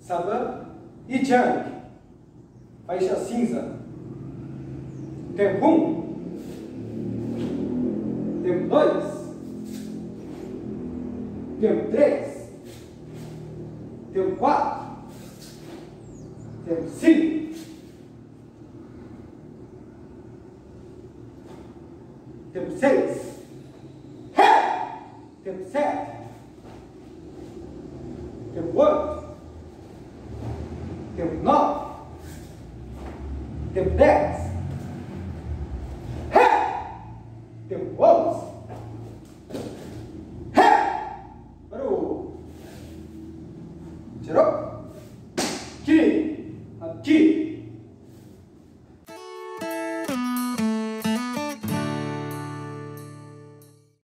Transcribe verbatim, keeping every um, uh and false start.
Saban e Jang. Faixa Cinza. Tempo um. Tempo dois. Tempo três. Tempo quatro. Tempo cinco. Tempo seis. Tempo sete. Tempo oito. Tempo nove. Tempo dez.